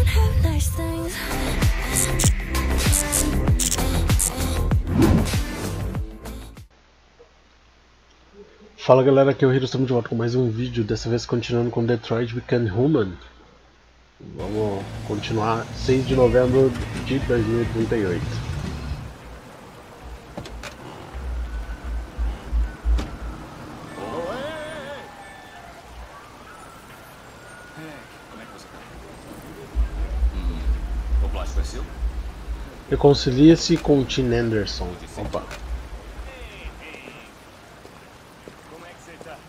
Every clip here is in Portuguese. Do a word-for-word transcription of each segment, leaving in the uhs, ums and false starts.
Fala galera, aqui é o Hiro, estamos de volta com mais um vídeo, dessa vez continuando com Detroit Become Human. Vamos continuar seis de novembro de dois mil e trinta e oito. Reconcilie-se com o Tim Anderson. Opa. Como é que você tá?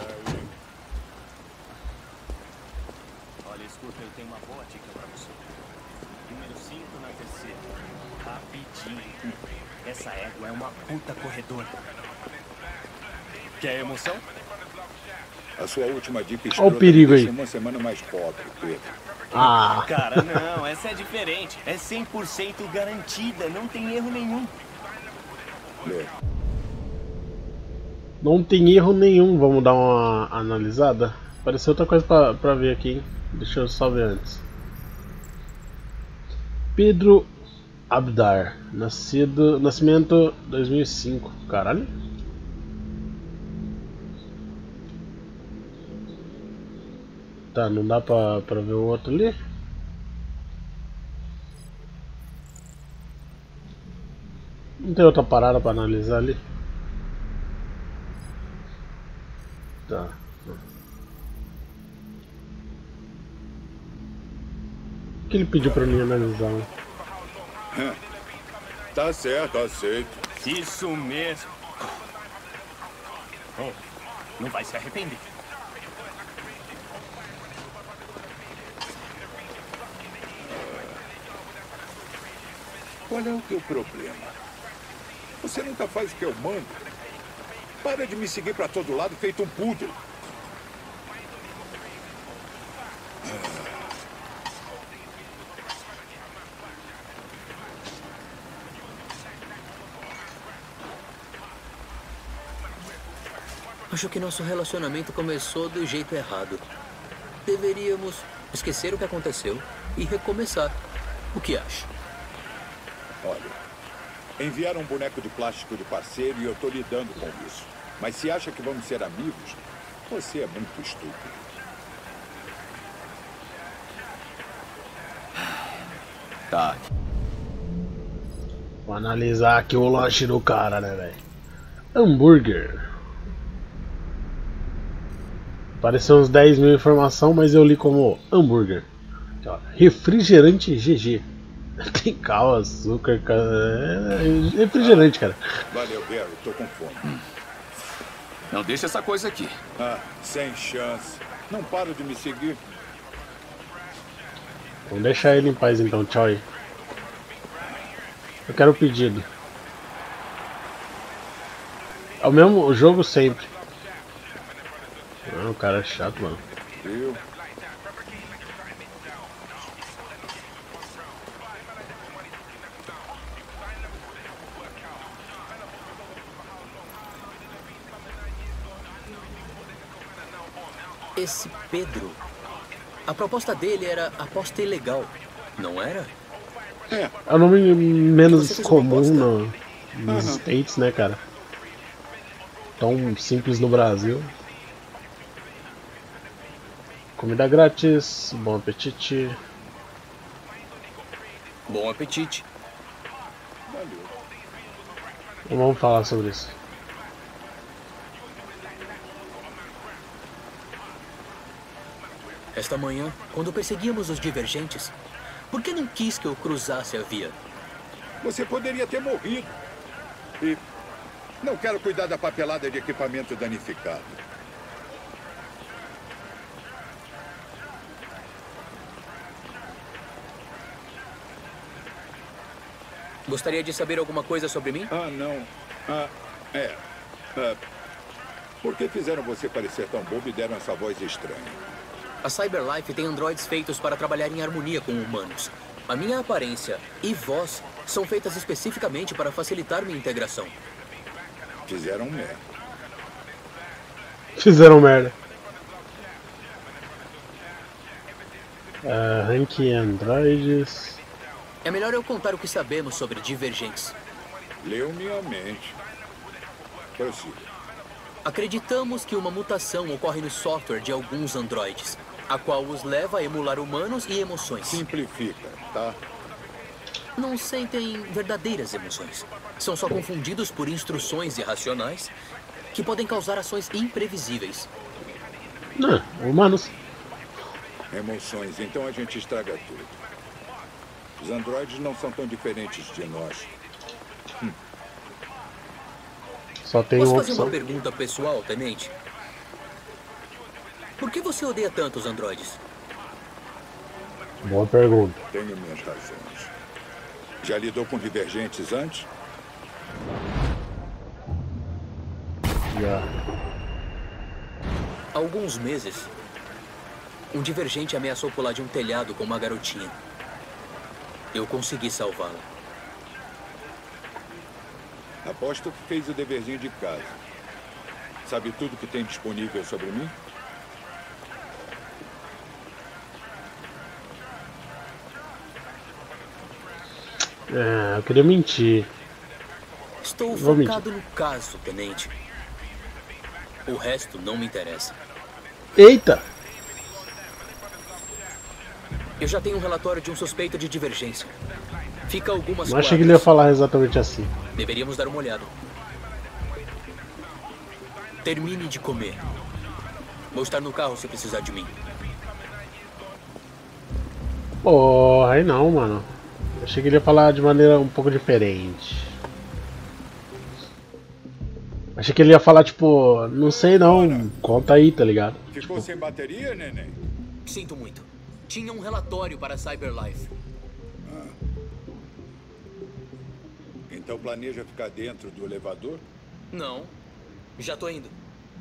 Olha, escuta, eu tenho uma boa dica pra você. Número cinco na terceira. Rapidinho. Essa égua é uma puta corredora. Quer emoção? A sua última dica Olha o perigo aí. uma semana mais pobre, Pedro. Ah. Cara, não, essa é diferente. É cem por cento garantida, não tem erro nenhum. É. Não tem erro nenhum, vamos dar uma analisada. Apareceu outra coisa pra, pra ver aqui, hein? Deixa eu só ver antes. Pedro Abdar, nascido, nascimento dois mil e cinco, caralho. Tá, não dá pra, pra ver o outro ali? Não tem outra parada pra analisar ali? Tá. O que ele pediu pra mim analisar? Né? Tá certo, aceito. Isso mesmo. Oh, não vai se arrepender. Qual é o teu problema? Você nunca faz o que eu mando. Para de me seguir pra todo lado feito um poodle. Acho que nosso relacionamento começou do jeito errado. Deveríamos esquecer o que aconteceu e recomeçar. O que acha? Olha, enviaram um boneco de plástico de parceiro e eu tô lidando com isso. Mas se acha que vamos ser amigos, você é muito estúpido. Tá. Vou analisar aqui o lanche do cara, né, velho? Hambúrguer. Apareceu uns dez mil informação, mas eu li como hambúrguer. Aqui, ó, refrigerante G G. Tem cal, açúcar, ca... é refrigerante, cara. Valeu, Gary, tô com fome. Não deixa essa coisa aqui. Ah, sem chance. Não para de me seguir. Vamos deixar ele em paz então, tchau aí. Eu quero o pedido. É o mesmo jogo sempre. Não, o cara é chato, mano. Eu... Esse Pedro, a proposta dele era aposta ilegal, não era? É. É o nome menos comum proposta? no, nos Uhum. States, né, cara? Tão simples no Brasil. Comida grátis, bom apetite. Bom apetite. Valeu. Não vamos falar sobre isso. Esta manhã, quando perseguíamos os divergentes, por que não quis que eu cruzasse a via? Você poderia ter morrido. E não quero cuidar da papelada de equipamento danificado. Gostaria de saber alguma coisa sobre mim? Ah, não. Ah, é. Ah, por que fizeram você parecer tão bobo e deram essa voz estranha? A Cyberlife tem androides feitos para trabalhar em harmonia com humanos. A minha aparência e voz são feitas especificamente para facilitar minha integração. Fizeram merda. Fizeram merda. Uh, rank androides. É melhor eu contar o que sabemos sobre divergentes. Leu minha mente. Prossiga. Acreditamos que uma mutação ocorre no software de alguns androides, a qual os leva a emular humanos e emoções. Simplifica, tá? Não sentem verdadeiras emoções. São só confundidos por instruções irracionais que podem causar ações imprevisíveis. Não, humanos. Emoções, então a gente estraga tudo. Os androides não são tão diferentes de nós. Hum. Só tem Posso uma fazer opção. uma pergunta pessoal, Tenente? Por que você odeia tanto os androides? Boa pergunta. Tenho minhas razões. Já lidou com divergentes antes? Já. Há alguns meses, um divergente ameaçou pular de um telhado com uma garotinha. Eu consegui salvá-la. Aposto que fez o deverzinho de casa. Sabe tudo que tem disponível sobre mim? É, eu queria mentir. Estou Vou focado no caso, Tenente. O resto não me interessa. Eita! Eu já tenho um relatório de um suspeito de divergência. Fica algumas Não achei que ele ia quadras. falar exatamente assim. Deveríamos dar uma olhada. Termine de comer. Vou estar no carro se precisar de mim. Porra, aí não, mano. Achei que ele ia falar de maneira um pouco diferente. Achei que ele ia falar, tipo, não sei não, conta aí, tá ligado? Ficou sem bateria, neném? Sinto muito. Tinha um relatório para a Cyberlife. Então planeja ficar dentro do elevador? Não. Já tô indo.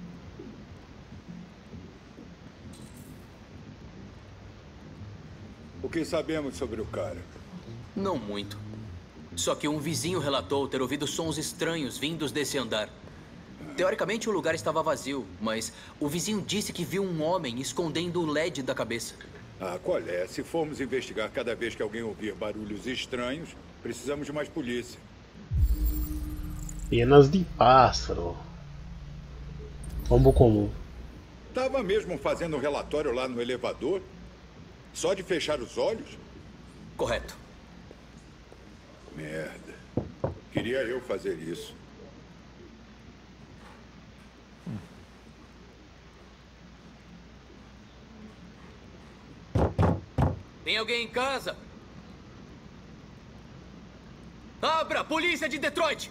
O que sabemos sobre o cara? Não muito. Só que um vizinho relatou ter ouvido sons estranhos vindos desse andar. Teoricamente o lugar estava vazio, mas o vizinho disse que viu um homem escondendo o L E D da cabeça. Ah, qual é? Se formos investigar cada vez que alguém ouvir barulhos estranhos, precisamos de mais polícia. Penas de pássaro. Pombo comum. Tava mesmo fazendo um relatório lá no elevador? Só de fechar os olhos? Correto. Merda. Queria eu fazer isso. Tem alguém em casa? Abra! Polícia de Detroit!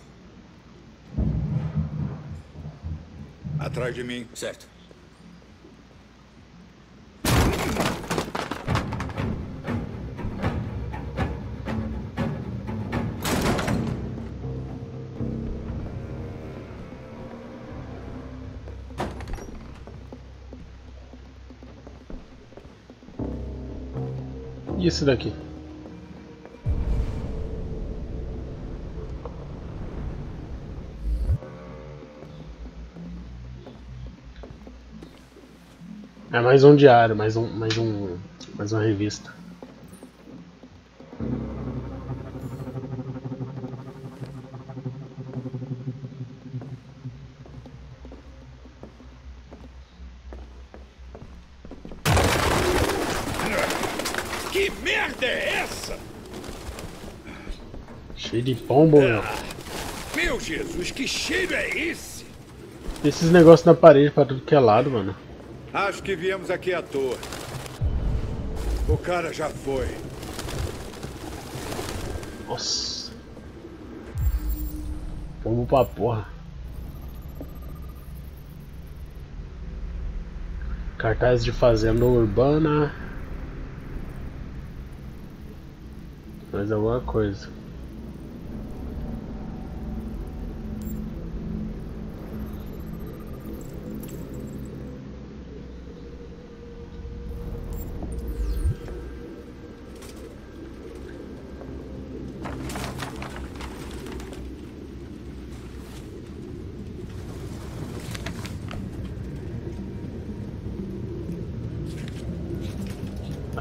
Atrás de mim. Certo. E esse daqui? É mais um diário, mais um, mais um, mais uma revista. Que merda é essa? Cheio de pombo, meu. Meu Jesus, que cheiro é esse? Esses negócios na parede pra tudo que é lado, mano. Acho que viemos aqui à toa. O cara já foi. Nossa. Pombo pra porra. Cartaz de fazenda urbana. Mais alguma coisa.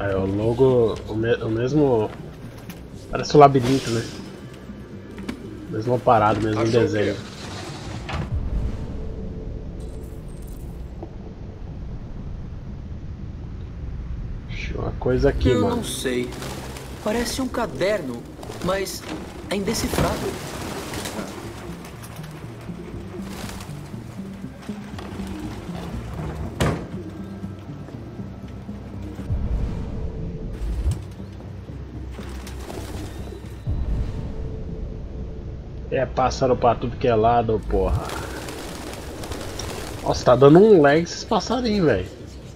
É, o logo, o, me, o mesmo... Parece o labirinto, né? Mesmo parado, mesmo Achou desenho. o quê? Deixa uma coisa aqui, Eu mano. não sei. Parece um caderno, mas é indecifrável. É pássaro pra tudo que é lado, porra. Nossa, tá dando um lag esses passarinhos, velho.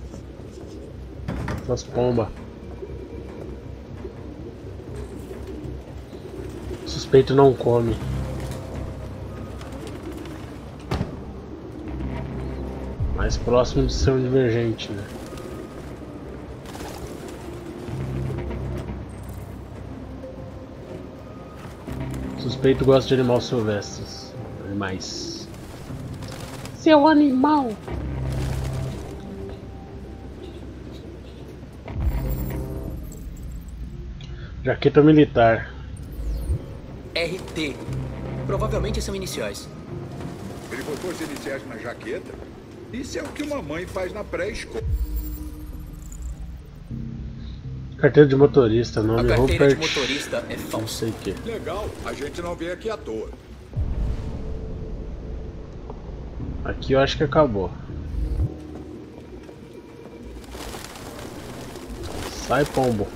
Essas pombas. Suspeito não come. Mais próximo de ser um divergente, né? Suspeito gosta de animais silvestres. Animais. Seu animal! Jaqueta militar. R T. Provavelmente são iniciais. Ele botou as iniciais na jaqueta? Isso é o que uma mãe faz na pré-escola. Carteira de motorista, A nome carteira de Rupert. motorista é Não falsa. sei o que. Legal, a gente não veio aqui à toa. Aqui eu acho que acabou. Sai, pombo.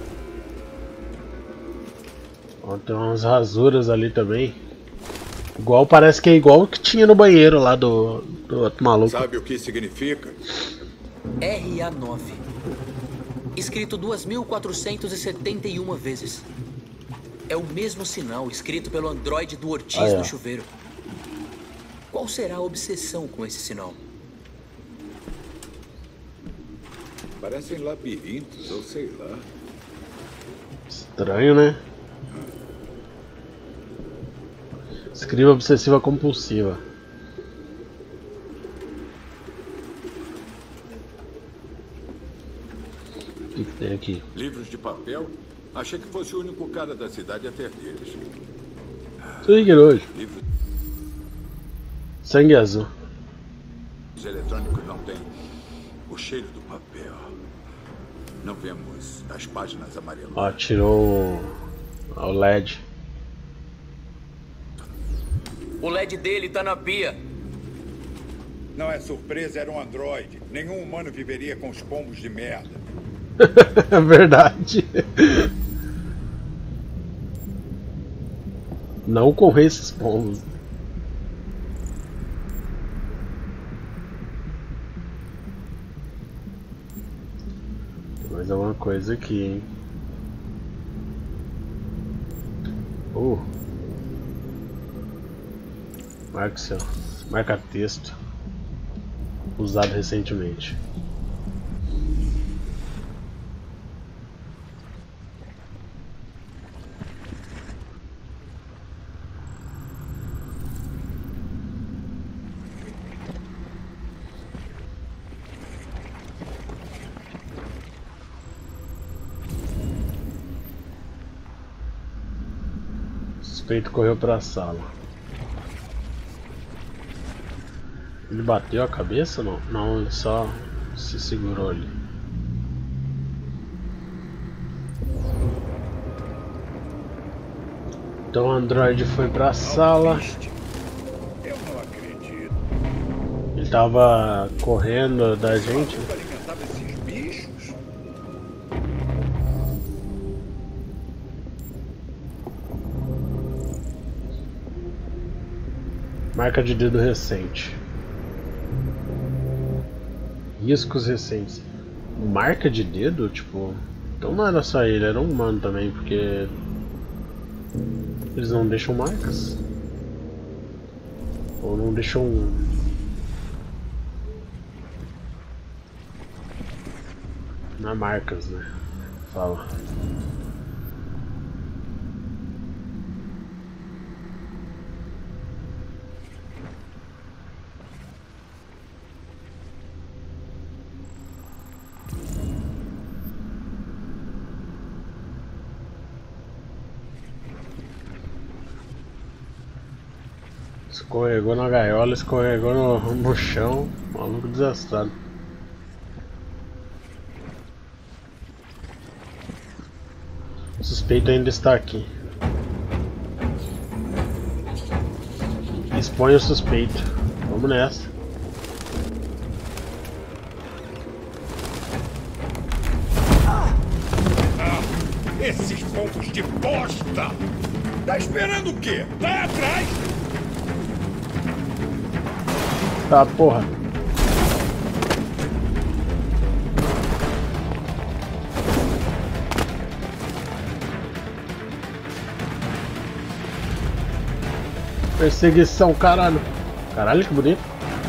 Ó, tem umas rasuras ali também. Igual, parece que é igual o que tinha no banheiro lá do, do outro maluco. Sabe o que significa? R A nove. Escrito duas mil quatrocentas e setenta e uma vezes. É o mesmo sinal escrito pelo androide do Ortiz Ah, é. no chuveiro. Qual será a obsessão com esse sinal? Parecem labirintos, ou sei lá. Estranho, né? Escriva obsessiva compulsiva. O que, que tem aqui? Livros de papel? Achei que fosse o único cara da cidade a ter deles. Trigger hoje. Livros Sangue azul. eletrônicos não têm o cheiro do papel. Não vemos as páginas amarelas. Ó, tirou o, o L E D. O L E D dele tá na pia. Não é surpresa, era um androide. Nenhum humano viveria com os pombos de merda. É verdade. Não com esses pombos. Tem mais alguma coisa aqui, hein? Uh. Marca, seu. Marca texto. Usado recentemente. O suspeito correu para a sala. Ele bateu a cabeça ou não? Não, ele só se segurou ali. Então o androide foi pra sala. Eu não acredito. Ele tava correndo da gente. Nunca alimentava esses bichos? Marca de dedo recente. Riscos recentes. Marca de dedo? Tipo. Então não era só ele, era um humano também, porque. Eles não deixam marcas? Ou não deixam. Não é marcas, né? Fala. Escorregou na gaiola, escorregou no, no chão, maluco desastrado. O suspeito ainda está aqui. Expõe o suspeito. Vamos nessa. Ah, esses pombos de bosta! Tá esperando o quê? Vai atrás! Tá, porra. Perseguição, caralho. Caralho, que bonito.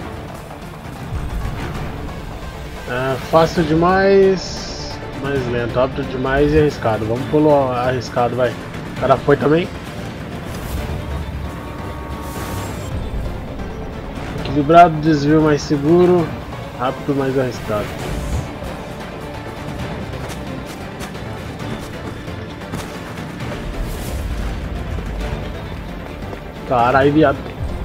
É fácil demais, mais lento, rápido demais e arriscado. Vamos pulo arriscado, vai. O cara foi também. Equilibrado, desvio mais seguro, rápido mais arriscado. Caralho, viado.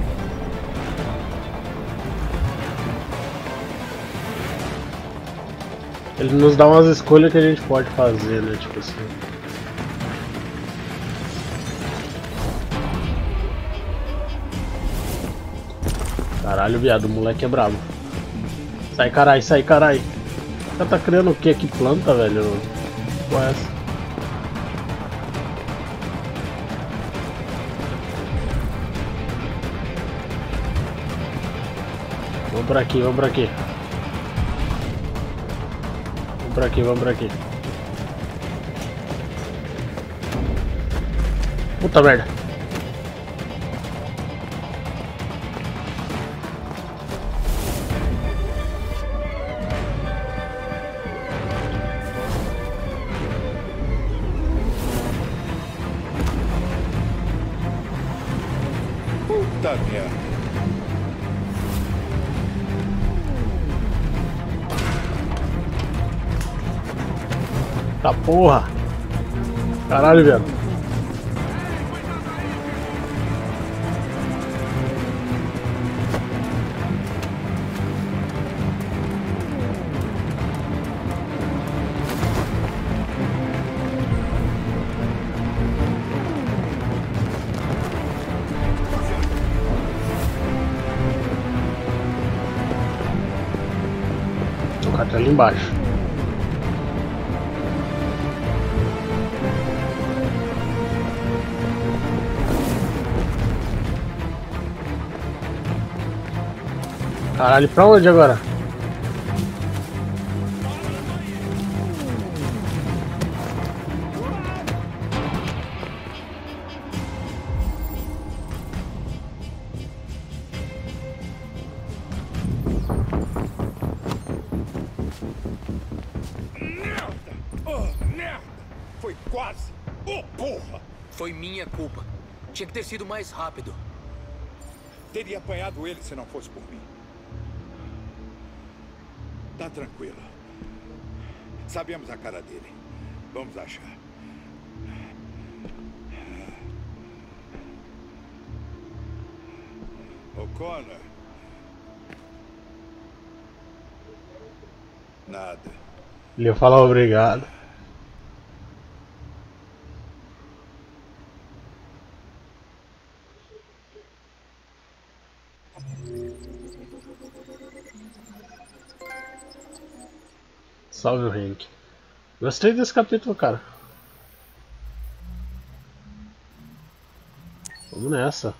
Ele nos dá umas escolhas que a gente pode fazer, né? Tipo assim. Caralho, viado, o moleque é brabo. Sai, carai, sai, carai. O cara tá criando o que aqui? Planta, velho? Qual é essa? Vamos por aqui, vamos por aqui. Vamos por aqui, vamos por aqui. Puta merda. Puta merda. Tá porra! Caralho, velho. O cara tá ali embaixo. Caralho, pra onde agora? Merda! Oh, merda! Foi quase! Oh, porra! Foi minha culpa. Tinha que ter sido mais rápido. Teria apanhado ele se não fosse por mim. Tá tranquilo. Sabemos a cara dele. Vamos achar. O'Connor. Nada. Ele ia falar obrigado. Salve o Hank. Gostei desse capítulo, cara. Vamos nessa.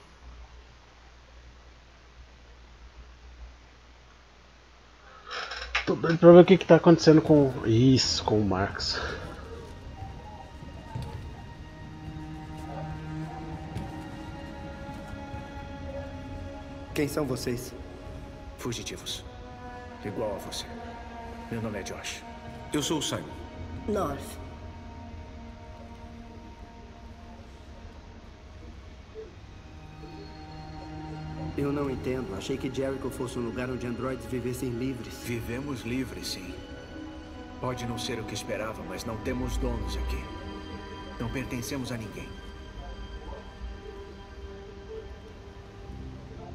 Tô doido pra ver o que que tá acontecendo com isso, com o Marcos. Quem são vocês? Fugitivos. Igual a você. Meu nome é Josh. Eu sou o Simon. North. Eu não entendo. Achei que Jericho fosse um lugar onde androides vivessem livres. Vivemos livres, sim. Pode não ser o que esperava, mas não temos donos aqui. Não pertencemos a ninguém.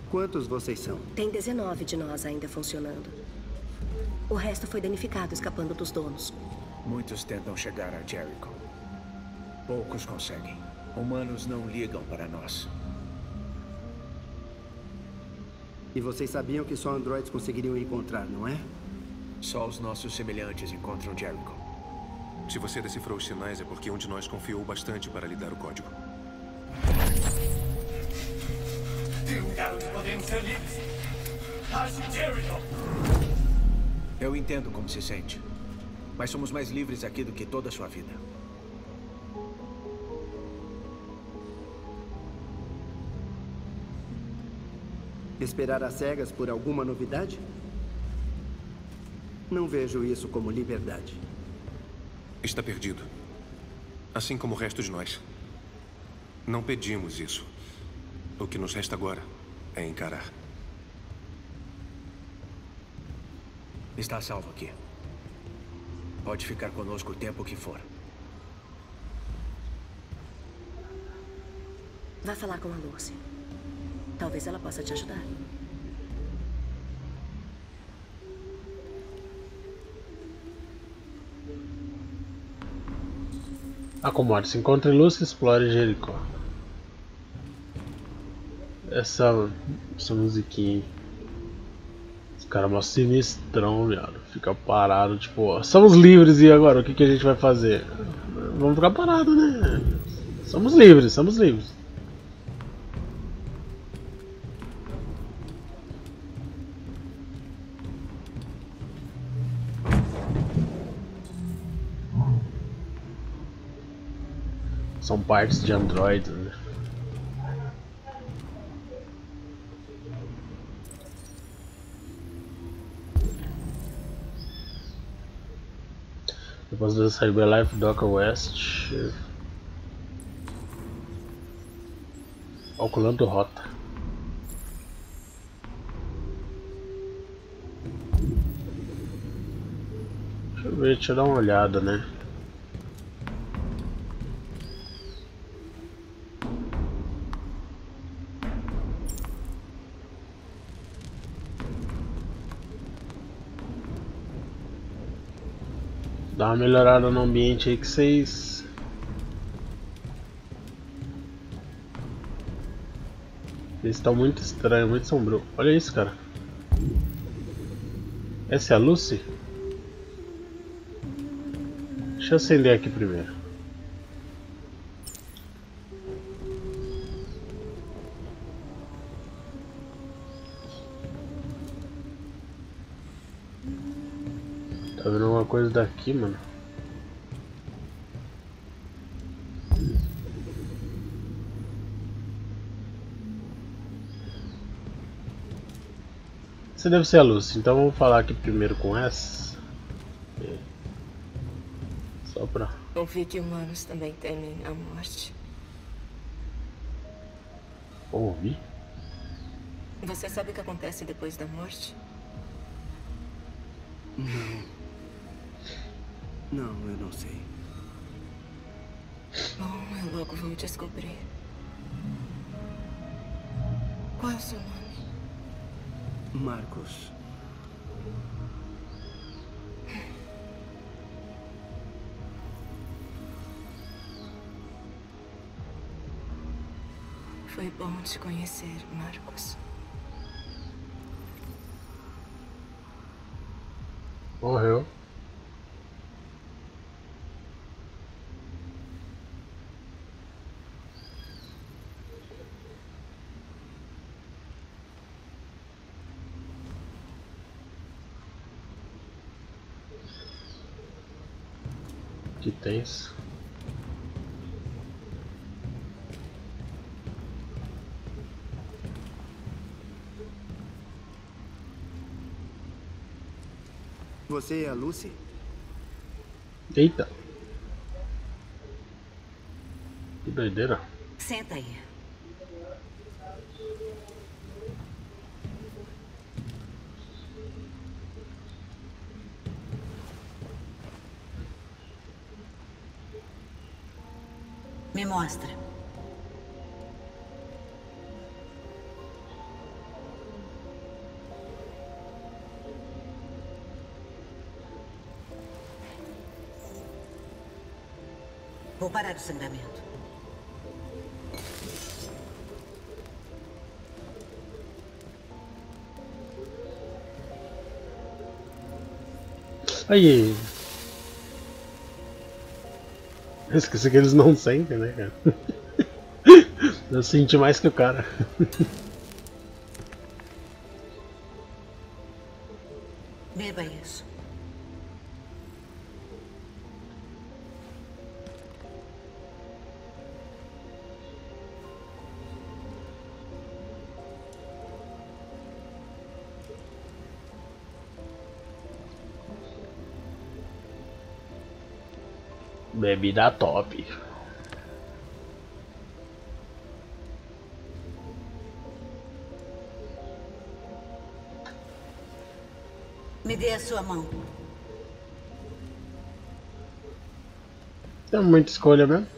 Quantos vocês são? Tem dezenove de nós ainda funcionando. O resto foi danificado, escapando dos donos. Muitos tentam chegar a Jericho. Poucos conseguem. Humanos não ligam para nós. E vocês sabiam que só androides conseguiriam encontrar, não é? Só os nossos semelhantes encontram Jericho. Se você decifrou os sinais, é porque um de nós confiou bastante para lhe dar o código. Tem um lugar onde podemos ser livres. Ache Jericho! Eu entendo como se sente. Mas somos mais livres aqui do que toda a sua vida. Esperar às cegas por alguma novidade? Não vejo isso como liberdade. Está perdido. Assim como o resto de nós. Não pedimos isso. O que nos resta agora é encarar. Está salvo aqui. Pode ficar conosco o tempo que for. Vá falar com a Lucy. Talvez ela possa te ajudar. Acomode-se, encontre Lucy e explore Jericho. Essa, essa musiquinha. Os caras mó sinistrão, viado. Fica parado, tipo, ó, somos livres e agora? O que, que a gente vai fazer? Vamos ficar parado, né? Somos livres, somos livres. São partes de Android, né? Depois do Cyberlife Docker West. Calculando rota. Deixa eu ver, deixa eu dar uma olhada, né? Dá uma melhorada no ambiente aí que vocês... Eles estão muito estranhos, muito sombrio. Olha isso, cara. Essa é a Lucy? Deixa eu acender aqui primeiro. Tá vendo alguma coisa daqui, mano? Essa deve ser a Lucy, então vamos falar aqui primeiro com essa. Só pra... Ouvi que humanos também temem a morte. Ouvi? Você sabe o que acontece depois da morte? Não. Não, eu não sei. Bom, eu logo vou descobrir. Qual é o seu nome? Marcos. Foi bom te conhecer, Marcos. Morreu. Que tenso. Você é a Lucy? Eita. Que doideira. Senta aí. Me mostra. Vou parar o sangramento. Aí. Eu esqueci que eles não sentem, né, cara? Eu senti mais que o cara. Beba isso. Bebida top. Me dê a sua mão. Tem muita escolha mesmo.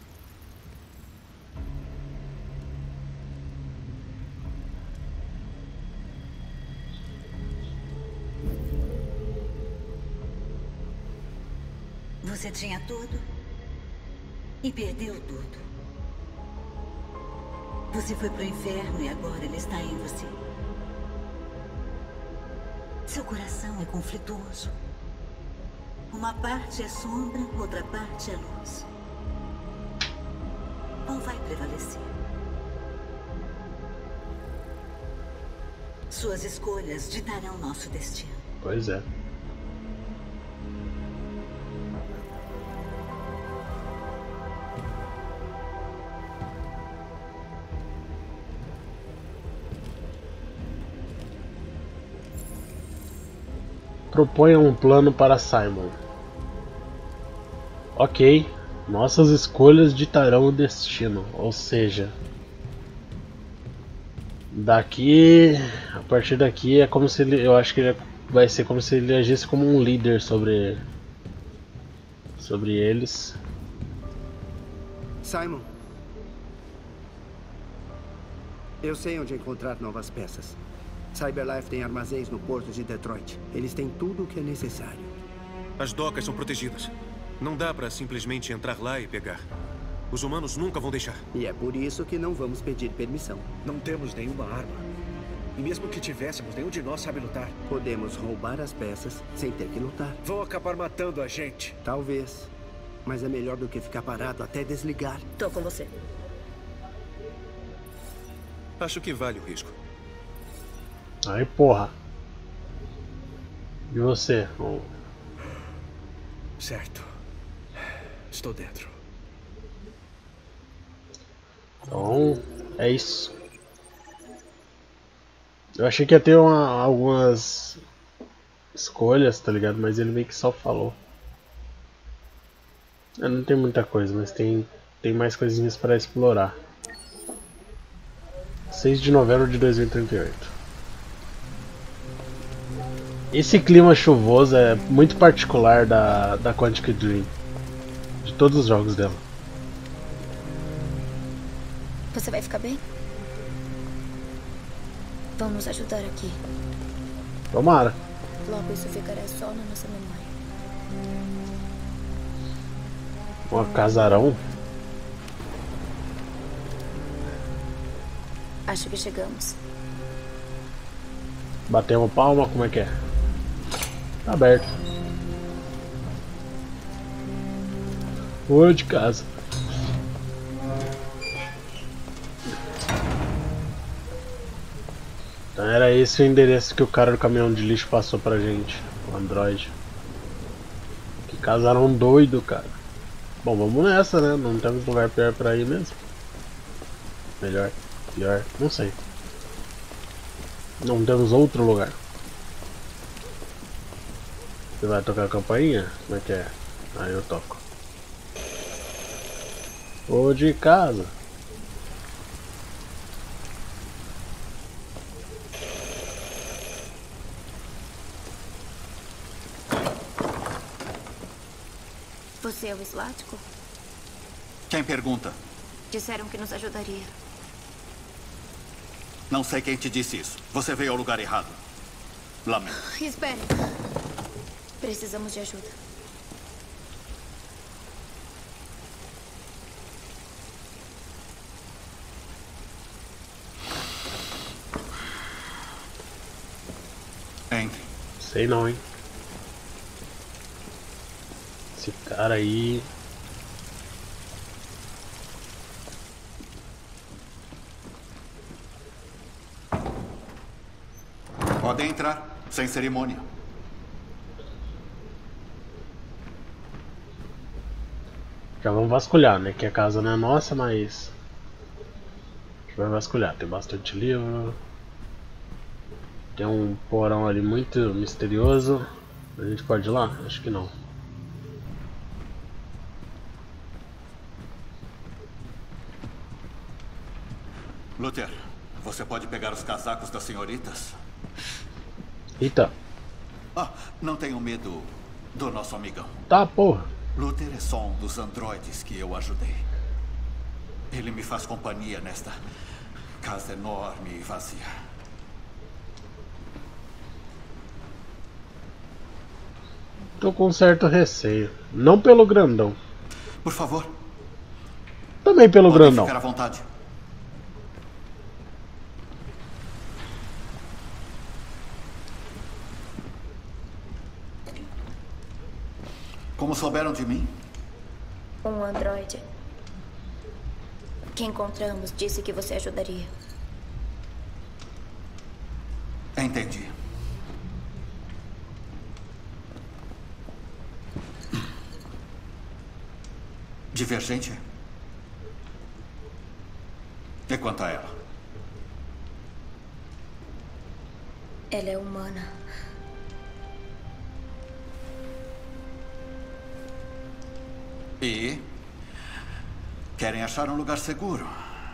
Você tinha tudo e perdeu tudo. Você foi pro inferno e agora ele está em você. Seu coração é conflituoso. Uma parte é sombra, outra parte é luz. Qual vai prevalecer? Suas escolhas ditarão nosso destino. Pois é. Proponha um plano para Simon. Ok, nossas escolhas ditarão o destino, ou seja, daqui, a partir daqui é como se ele, eu acho que ele vai ser como se ele agisse como um líder sobre, sobre eles. Simon, eu sei onde encontrar novas peças. Cyberlife tem armazéns no porto de Detroit. Eles têm tudo o que é necessário. As docas são protegidas. Não dá pra simplesmente entrar lá e pegar. Os humanos nunca vão deixar. E é por isso que não vamos pedir permissão. Não temos nenhuma arma. E mesmo que tivéssemos, nenhum de nós sabe lutar. Podemos roubar as peças sem ter que lutar. Vão acabar matando a gente. Talvez. Mas é melhor do que ficar parado até desligar. Tô com você. Acho que vale o risco. Aí, porra. E você? Oh. Certo. Estou dentro. Então, é isso. Eu achei que ia ter uma, algumas escolhas, tá ligado? Mas ele meio que só falou. É, não tem muita coisa, mas tem, tem mais coisinhas para explorar. seis de novembro de dois mil e trinta e oito. Esse clima chuvoso é muito particular da, da Quantic Dream. De todos os jogos dela. Você vai ficar bem? Vamos ajudar aqui. Tomara. Logo isso ficará só na nossa memória. Um casarão. Acho que chegamos. Batemos palma, como é que é? Tá aberto. Rua de casa. Então era esse o endereço que o cara do caminhão de lixo passou pra gente, o Android. Que casarão doido, cara. Bom, vamos nessa, né? Não temos lugar pior pra ir mesmo. Melhor, pior, não sei. Não temos outro lugar. Você vai tocar a campainha? Como é que é? Aí eu toco. Ou de casa. Você é o Slático? Quem pergunta? Disseram que nos ajudaria. Não sei quem te disse isso. Você veio ao lugar errado. Lamento. Espere. Precisamos de ajuda. Sei não, hein. Esse cara aí... Podem entrar, sem cerimônia. Já vamos vasculhar, né? Que a casa não é nossa, mas... A gente vai vasculhar. Tem bastante livro. Tem um porão ali muito misterioso. A gente pode ir lá? Acho que não. Luther, você pode pegar os casacos das senhoritas? Eita. Ah, não tenham medo do nosso amigão. Tá, porra. Luther é só um dos androides que eu ajudei. Ele me faz companhia nesta casa enorme e vazia. Tô com um certo receio. Não pelo grandão. Por favor. Também pelo Podem grandão. ficar à vontade. Como souberam de mim? Um androide que encontramos disse que você ajudaria. Entendi. Divergente? E quanto a ela? Ela é humana. E querem achar um lugar seguro.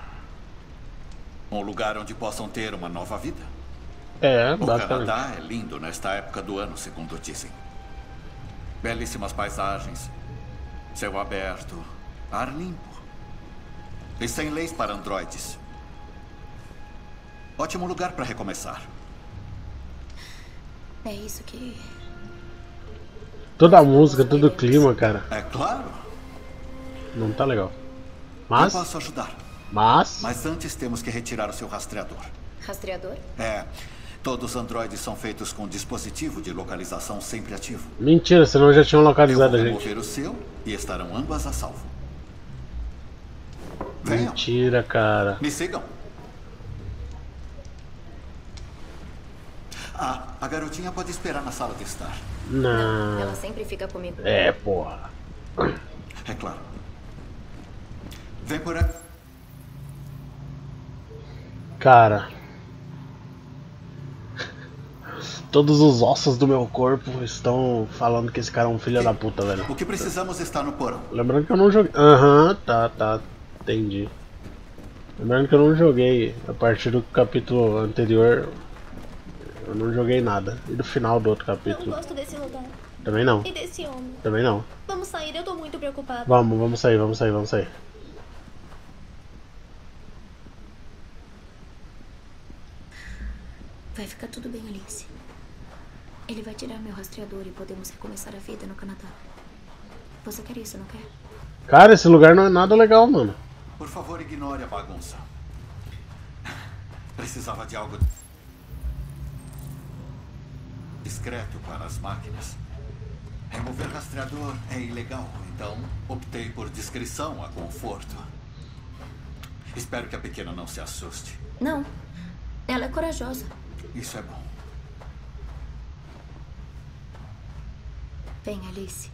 Um lugar onde possam ter uma nova vida. É, o basicamente. Canadá é lindo nesta época do ano, segundo dizem. Belíssimas paisagens, céu aberto, ar limpo. E sem leis para androides. Ótimo lugar para recomeçar. É isso que... Toda a música, todo o clima, cara. É claro. Não tá legal. Mas... Eu posso ajudar. Mas... Mas antes temos que retirar o seu rastreador. Rastreador? É. Todos os androides são feitos com um dispositivo de localização sempre ativo. Mentira, senão já tinham localizado a Eu vou gente. remover o seu e estarão ambas a salvo. Venham. Mentira, cara. Me sigam. Ah, a garotinha pode esperar na sala de estar. Não. Ela sempre fica comigo. É, porra. É claro. Vem por aqui. Cara. Todos os ossos do meu corpo estão falando que esse cara é um filho da puta, velho. O que precisamos está no porão. Lembrando que eu não joguei... Aham, uhum, tá, tá. Entendi. Lembrando que eu não joguei a partir do capítulo anterior. Eu não joguei nada. E do final do outro capítulo. Não gosto desse lugar. Também não. E desse homem. Também não. Vamos sair, eu tô muito preocupada. Vamos, vamos sair, vamos sair, vamos sair. Vai ficar tudo bem, Alice. Ele vai tirar meu rastreador e podemos recomeçar a vida no Canadá. Você quer isso, não quer? Cara, esse lugar não é nada legal, mano. Por favor, ignore a bagunça. Precisava de algo discreto para as máquinas. Remover rastreador é ilegal, então optei por discrição a conforto. Espero que a pequena não se assuste. Não. Ela é corajosa. Isso é bom. Vem, Alice.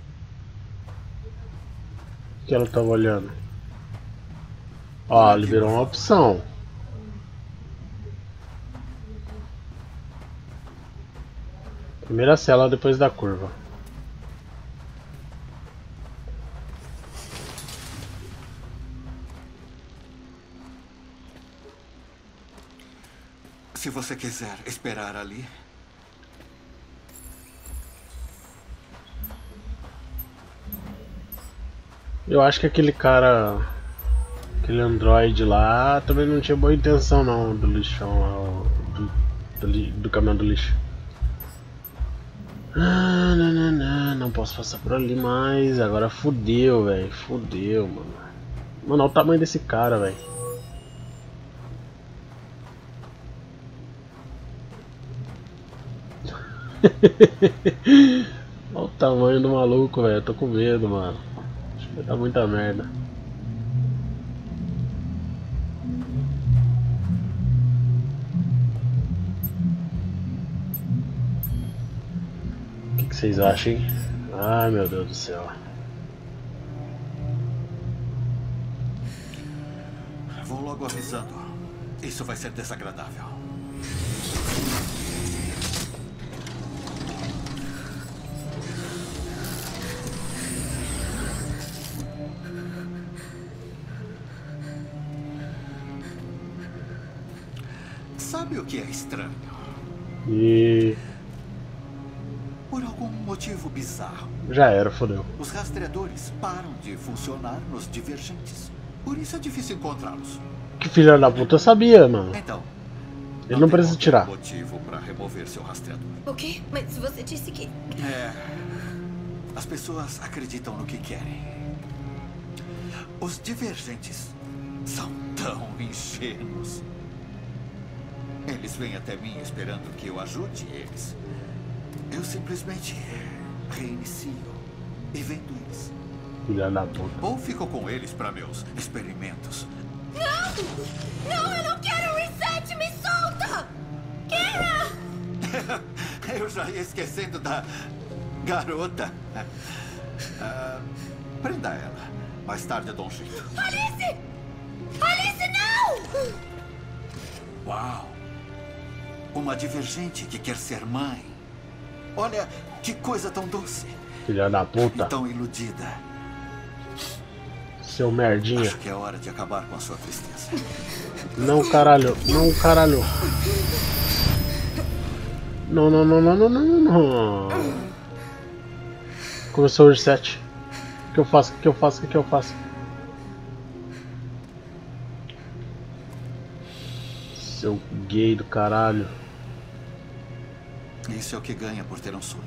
O que ela tava olhando? Ó, liberou uma opção. Primeira cela depois da curva. Se você quiser esperar ali. Eu acho que aquele cara, aquele androide lá, também não tinha boa intenção não, do lixão lá, do, do, do caminhão do lixo. Ah, não, não, não, não posso passar por ali mais, agora fudeu, velho, fudeu, mano. Mano, olha o tamanho desse cara, velho. Olha o tamanho do maluco, velho. Tô com medo, mano. Acho que vai dar muita merda. O que, que vocês acham, hein? Ai, meu Deus do céu. Vou logo avisando. Isso vai ser desagradável. Sabe o que é estranho? E... Por algum motivo bizarro, já era, fodeu. os rastreadores param de funcionar nos divergentes. Por isso é difícil encontrá-los. Que filha da puta, eu sabia, mano. Então, ele não, não precisa tirar. Motivo para remover seu rastreador. O quê? Mas você disse que... É... As pessoas acreditam no que querem. Os divergentes são tão ingênuos. Eles vêm até mim esperando que eu ajude eles. Eu simplesmente reinicio e vendo eles. Filha da puta. Ou fico com eles para meus experimentos. Não! Não, eu não quero reset! Me solta! Kara! Eu já ia esquecendo da garota. Uh, prenda ela. Mais tarde eu dou um jeito. Alice! Alice, não! Uau! Uma divergente que quer ser mãe. Olha, que coisa tão doce. Filha da puta. E tão iludida. Seu merdinha. Acho que é hora de acabar com a sua tristeza. Não, caralho. Não, caralho. Não, não, não, não, não, não, não. Começou o reset. O que eu faço? O que eu faço? O que eu faço? Seu gay do caralho. Isso é o que ganha por ter um sonho.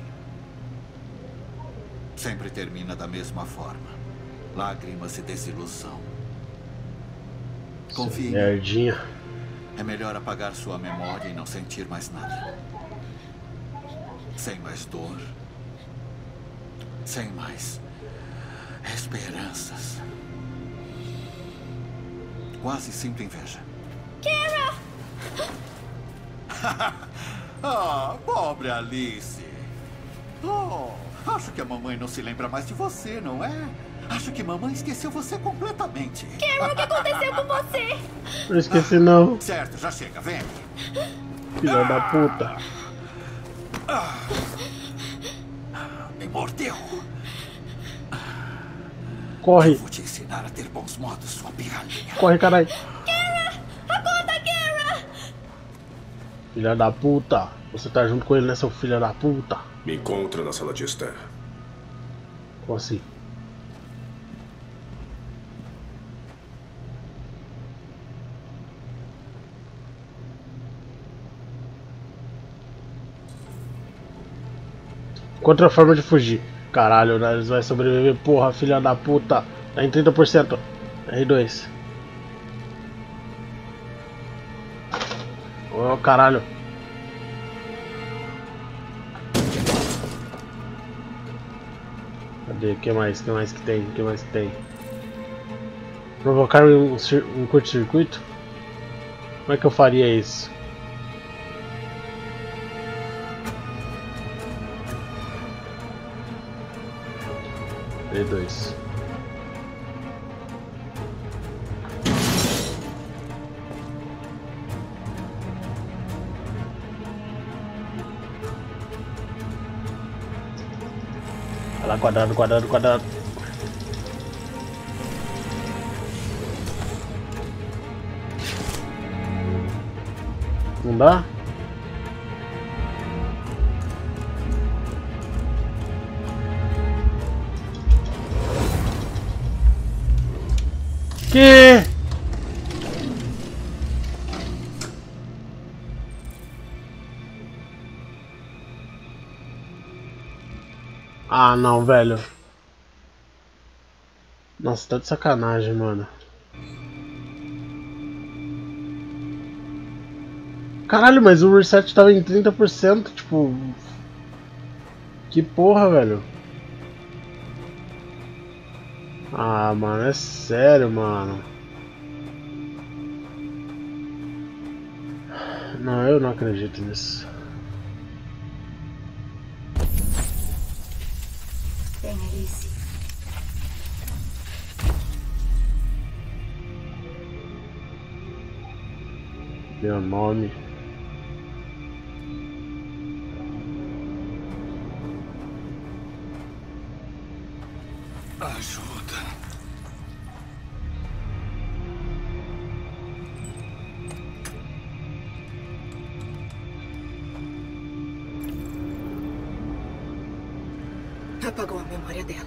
Sempre termina da mesma forma. Lágrimas e desilusão. Confie. Merdinha. É melhor apagar sua memória e não sentir mais nada. Sem mais dor. Sem mais esperanças. Quase sinto inveja. Kara! Ah, pobre Alice. Oh, acho que a mamãe não se lembra mais de você, não é? Acho que mamãe esqueceu você completamente. Kara, o que aconteceu com você? Não esqueci não. Certo, já chega, vem. Filha da puta. Me mordeu. Corre. Eu vou te ensinar a ter bons modos, sua pirralhinha. Corre, caralho. Kara! Acorda, Kara! Filha da puta. Você tá junto com ele, né, seu filho da puta? Me encontra na sala de estar. Como assim? Outra forma de fugir. Caralho, né? Eles vão sobreviver, porra, filha da puta. Tá em trinta por cento. R dois. Oh, caralho. Cadê? O que mais? O que mais que tem? O que mais que tem? Provocar um, um curto-circuito? Como é que eu faria isso? D dois. Olha lá, quadrado, quadrado, quadrado. Não dá? Que? Ah, não, velho. Nossa, tá de sacanagem, mano. Caralho, mas o reset tava em trinta por cento, tipo... Que porra, velho? Ah, mano, é sério, mano. Não, eu não acredito nisso. Bem, Alice. Meu nome. Ajuda. Apagou a memória dela.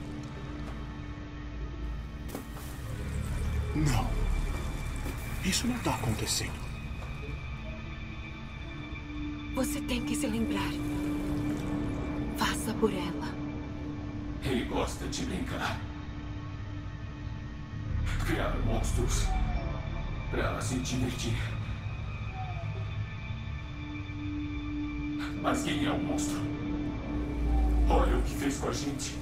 Não. Isso não está acontecendo. Você tem que se lembrar. Faça por ela. Ele gosta de brincar. Criar monstros para ela se divertir. Mas quem é o monstro? Olha o que fez com a gente.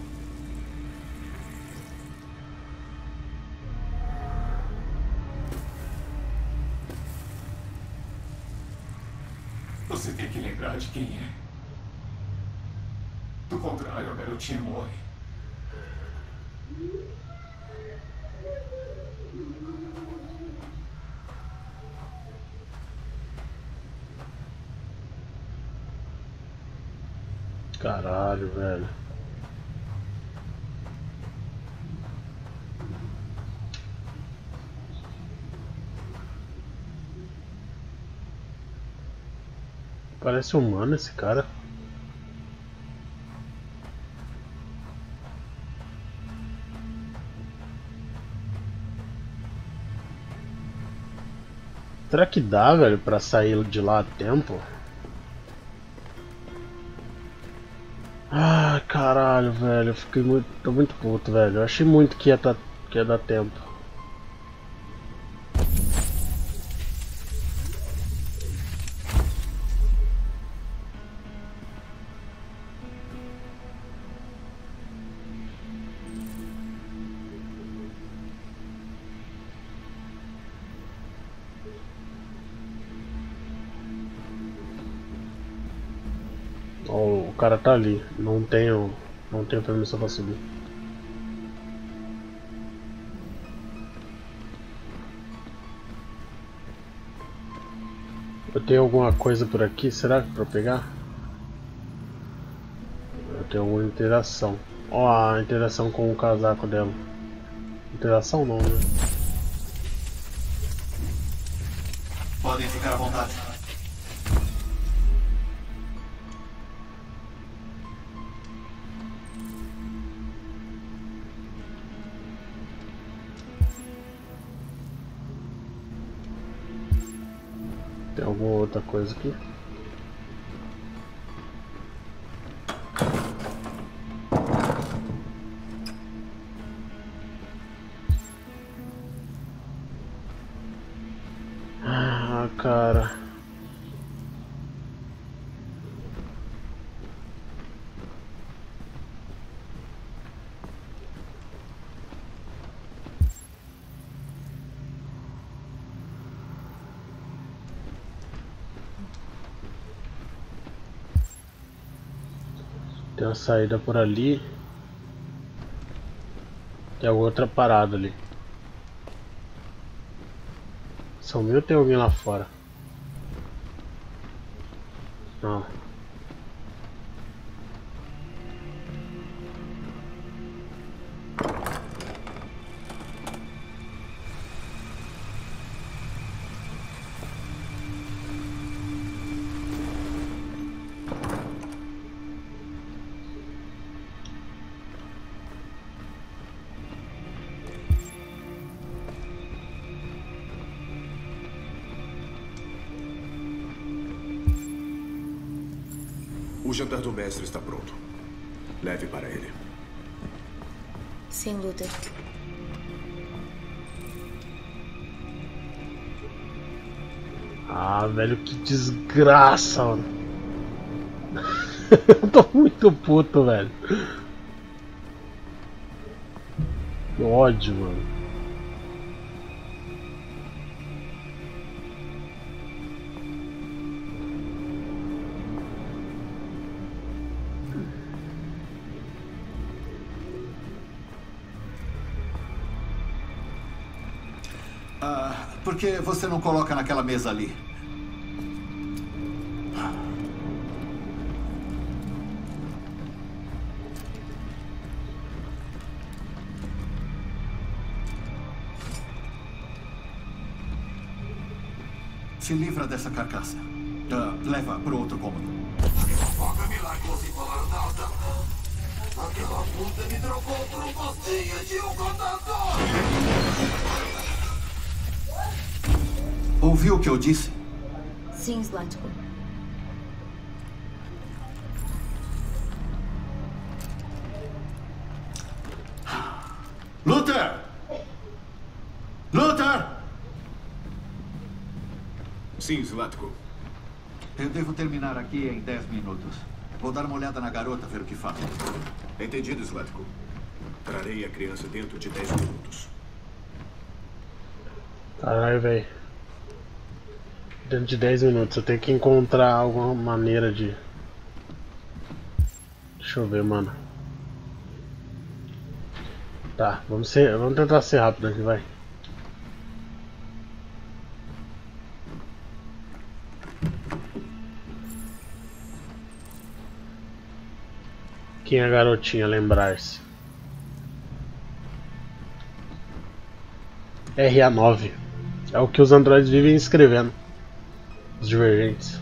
Você tem que lembrar de quem é. Do contrário, a garotinha morre. Caralho, velho. Parece humano esse cara. Será que dá, velho, pra sair de lá a tempo? Ah, caralho, velho, eu fiquei muito, tô muito puto, velho. Eu achei muito que ia, tá, que ia dar tempo. Oh, o cara tá ali, não tenho, não tenho permissão pra subir. Eu tenho alguma coisa por aqui, será que pra pegar? Eu tenho alguma interação. Ó, oh, a interação com o casaco dela. Interação não, né? Podem ficar à vontade. Tem alguma outra coisa aqui? Ah, cara. Tem uma saída por ali. Tem outra parada ali. Sumiu ou tem alguém lá fora? Não. O jantar do mestre está pronto. Leve para ele. Sim, Luther. Ah, velho, que desgraça, mano. Eu tô muito puto, velho. Que ódio, mano. Ah, por que você não coloca naquela mesa ali? Se livra dessa carcaça. Ah, leva para outro cômodo. Aquela faca me largou sem falar nada. Aquela puta me trocou por um postinho de um contador. Ouviu o que eu disse? Sim, Zlatko. Luther! Luther! Sim, Zlatko. Eu devo terminar aqui em dez minutos. Vou dar uma olhada na garota, ver o que faço. Entendido, Zlatko. Trarei a criança dentro de dez minutos. Caralho, velho. Dentro de dez minutos. Eu tenho que encontrar alguma maneira de... Deixa eu ver, mano. Tá, vamos, ser, vamos tentar ser rápido aqui, vai. Quem é a garotinha? Lembrar-se. R A nove. É o que os androides vivem escrevendo. Os divergentes.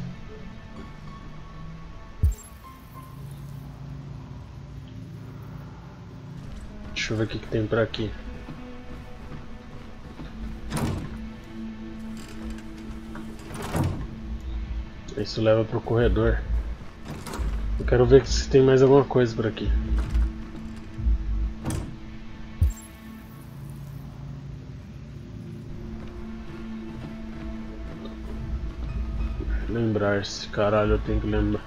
Deixa eu ver o que, que tem por aqui. Isso leva pro corredor. Eu quero ver se tem mais alguma coisa por aqui. Lembrar-se, caralho, eu tenho que lembrar.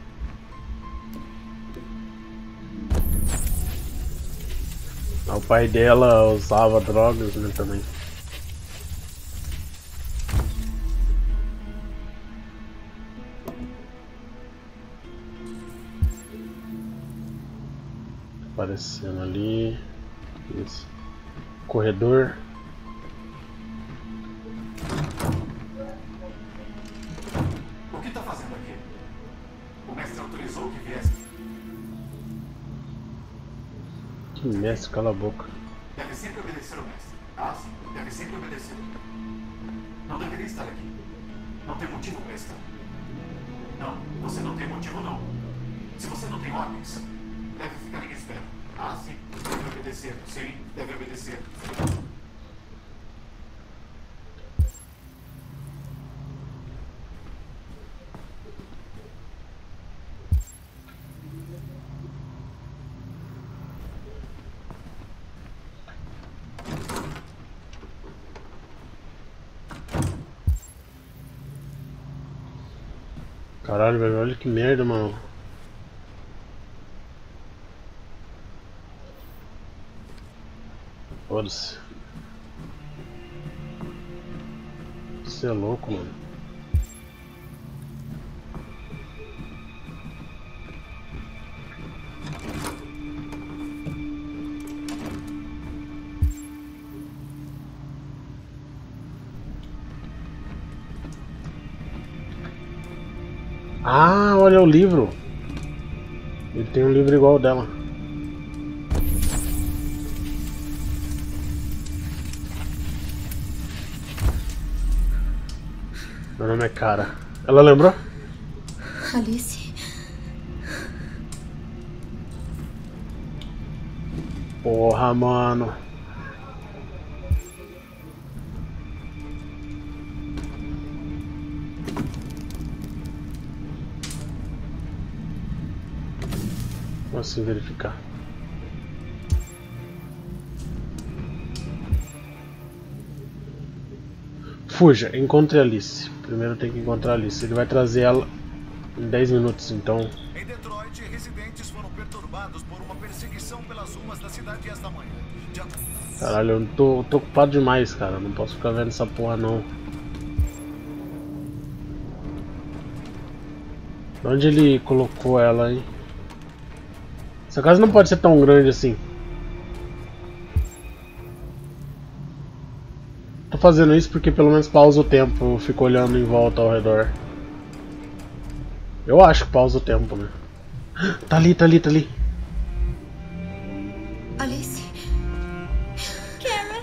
O pai dela usava drogas, né, também. Aparecendo ali. Isso. Corredor. O que tá fazendo aqui? O mestre autorizou que viesse. Que mestre, cala a boca. Deve sempre obedecer ao mestre. Ah, sim. Deve sempre obedecer. Não deveria estar aqui. Não tem motivo para estar. Não, você não tem motivo não. Se você não tem ordens, deve ficar em espera. Ah, sim. Deve obedecer. Sim, deve obedecer. Caralho, velho, olha que merda, mano. Foda-se. Você é louco, mano. Ah, olha o livro. Ele tem um livro igual ao dela. Meu nome é Cara. Ela lembrou? Alice. Porra, mano. Posso verificar. Fuja, encontre a Alice. Primeiro tem que encontrar a Alice. Ele vai trazer ela em dez minutos, então. Em Detroit, perseguição pelas ruas da cidade esta manhã. De... Caralho, eu tô, tô ocupado demais, cara. Não posso ficar vendo essa porra, não. Onde ele colocou ela, hein? Essa casa não pode ser tão grande assim. Tô fazendo isso porque pelo menos pausa o tempo. Eu fico olhando em volta ao redor. Eu acho que pausa o tempo, né? Tá ali, tá ali, tá ali. Alice? Kara?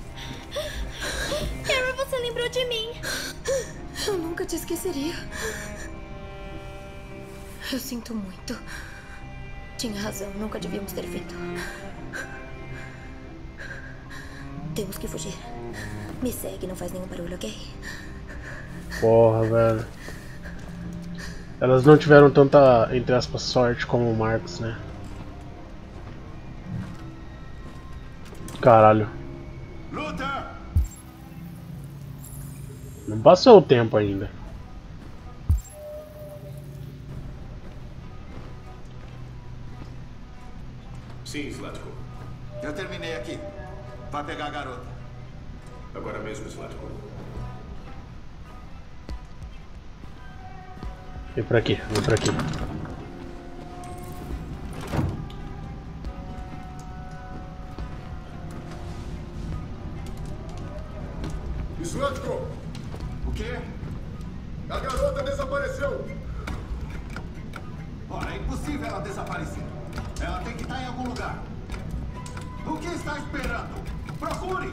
Kara, você lembrou de mim. Eu nunca te esqueceria. Eu sinto muito. Tinha razão, nunca devíamos ter feito. Temos que fugir. Me segue, não faz nenhum barulho, ok? Porra, velho. Elas não tiveram tanta, entre aspas, sorte como o Marcos, né? Caralho. Luta! Não passou o tempo ainda. Sim, Zlatko. Eu terminei aqui. Vai pegar a garota. Agora mesmo, Zlatko. Vem por aqui, vem por aqui. Zlatko! O quê? A garota desapareceu! Ora, é impossível ela desaparecer. Ela tem que estar em algum lugar. O que está esperando? Procure!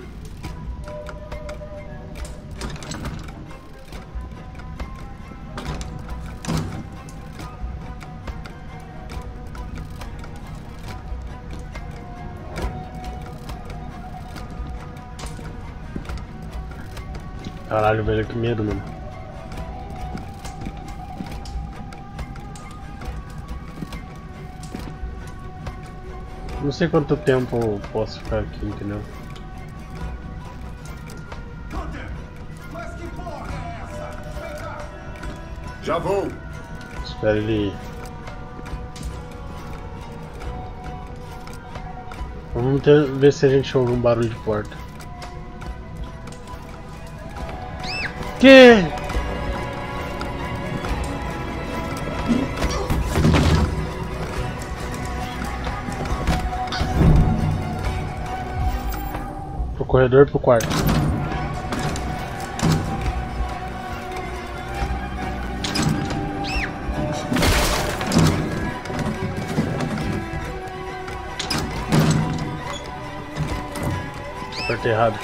Caralho, velho, que medo, mano. Não sei quanto tempo eu posso ficar aqui, entendeu? Mas que porra é essa? Vem cá! Já vou! Espera ele ir. Vamos ter, ver se a gente ouve um barulho de porta. Que? Pro corredor, pro quarto. Apertei errado.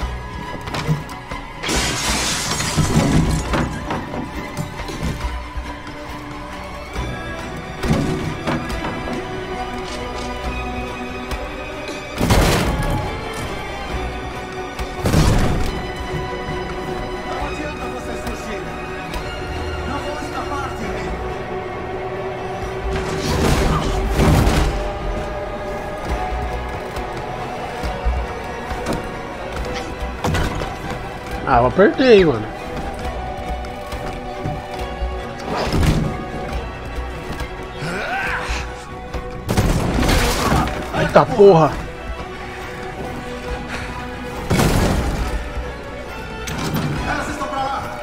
Ah, eu apertei, mano. Eita porra! Elas estão pra lá!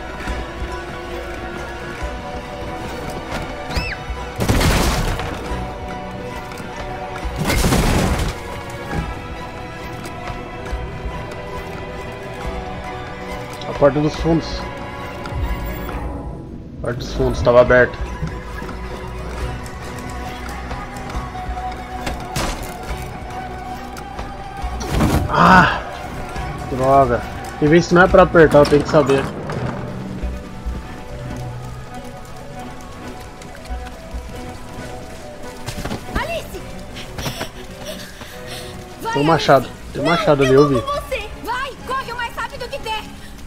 A porta dos fundos. A porta dos fundos estava aberta. Ah! Droga. Tem vezes que não é pra apertar, eu tenho que saber. Alice! Tem um machado. Tem um machado ali, eu vi. Vai, corre o mais rápido que der.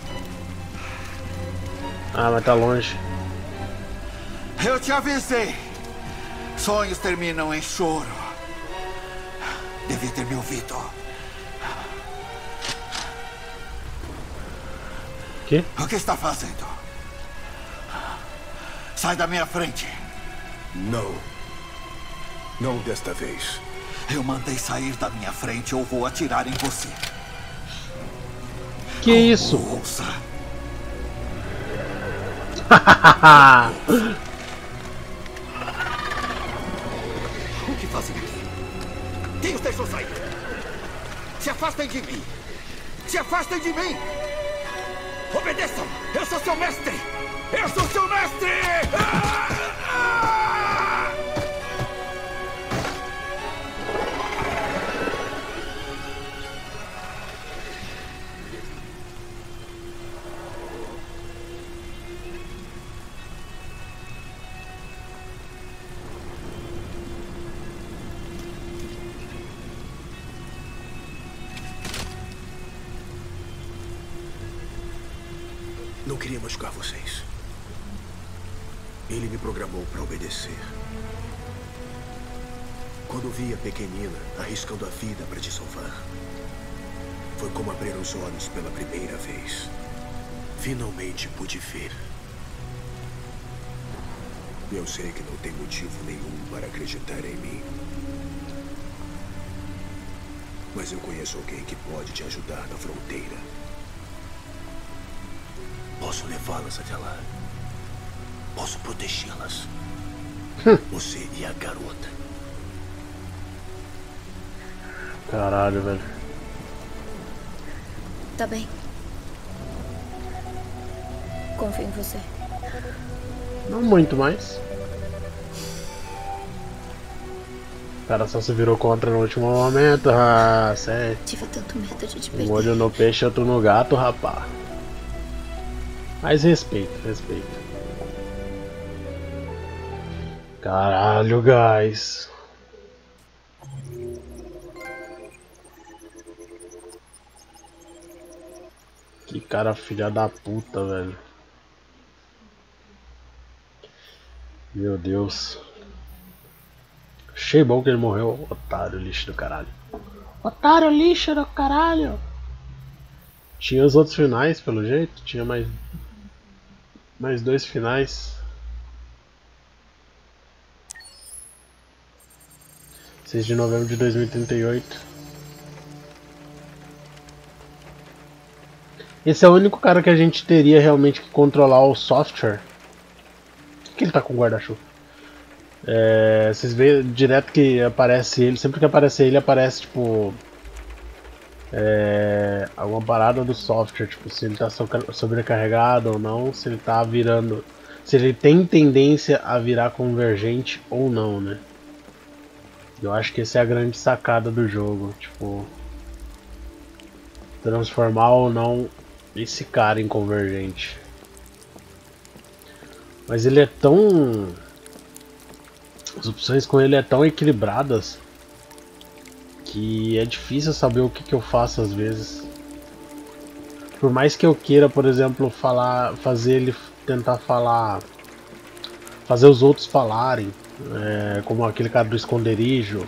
Ah, mas tá longe. Eu te avisei. Sonhos terminam em choro. Devia ter me ouvido. Que? O que está fazendo? Sai da minha frente. Não. Não desta vez. Eu mandei sair da minha frente ou vou atirar em você. Que isso? Ouça. O que fazem aqui? Quem os deixou sair? Se afastem de mim! Se afastem de mim! Obedeçam! Eu sou seu mestre! Eu sou seu mestre! Ah! Ah! Não queria machucar vocês. Ele me programou para obedecer. Quando vi a pequenina arriscando a vida para te salvar, foi como abrir os olhos pela primeira vez. Finalmente pude ver. Eu sei que não tem motivo nenhum para acreditar em mim. Mas eu conheço alguém que pode te ajudar na fronteira. Posso levá-las até lá. Posso protegê-las. Você e a garota. Caralho, velho. Tá bem. Confio em você. Não muito mais. O cara só se virou contra no último momento. Ah, sério. Tive tanto medo de te perder. Um olho no peixe, outro no gato, rapá. Mas respeito, respeito. Caralho, guys. Que cara filha da puta, velho. Meu Deus. Achei bom que ele morreu. Otário, lixo do caralho. Otário, lixo do caralho. Tinha os outros finais, pelo jeito. Tinha mais... Mais dois finais. seis de novembro de dois mil e trinta e oito. Esse é o único cara que a gente teria realmente que controlar o software. Por que ele tá com guarda-chuva? É, vocês veem direto que aparece ele. Sempre que aparece ele, aparece tipo... É, alguma parada do software, tipo, se ele tá sobrecarregado ou não, se ele tá virando, se ele tem tendência a virar convergente ou não, né? Eu acho que essa é a grande sacada do jogo, tipo, transformar ou não esse cara em convergente. Mas ele é tão... As opções com ele é tão equilibradas que é difícil saber o que, que eu faço às vezes. Por mais que eu queira, por exemplo, falar, fazer ele tentar falar, fazer os outros falarem, é, como aquele cara do esconderijo,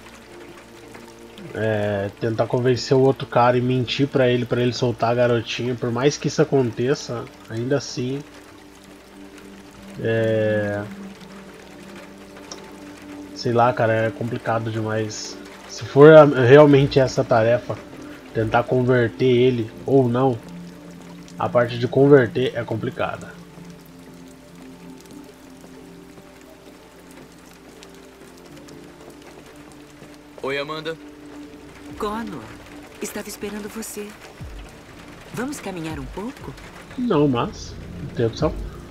é, tentar convencer o outro cara e mentir pra ele, pra ele soltar a garotinha. Por mais que isso aconteça, ainda assim, é, sei lá, cara, é complicado demais. Se for realmente essa tarefa, tentar converter ele ou não, a parte de converter é complicada. Oi, Amanda. Connor, estava esperando você. Vamos caminhar um pouco? Não, mas não tem opção.